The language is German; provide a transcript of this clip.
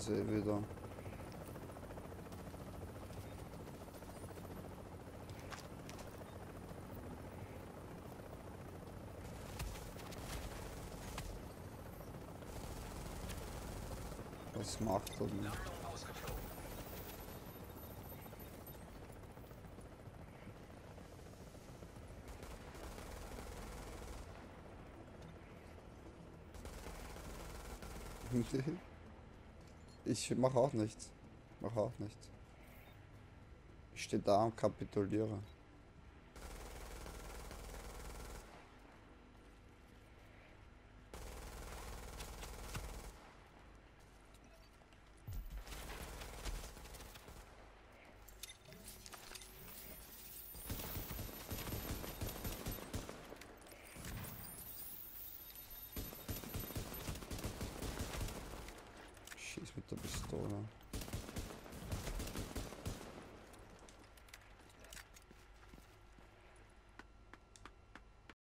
sie wieder. Was macht er denn? Ich mache auch nichts. Mache auch nichts. Ich stehe da und kapituliere. Schieß mit der Pistole.